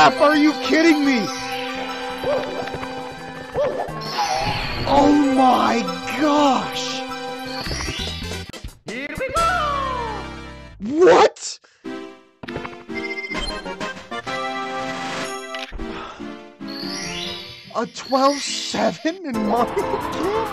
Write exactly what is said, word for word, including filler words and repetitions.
F? Are you kidding me? Oh my gosh! Here we go! What? A twelve seven in Mario Kart?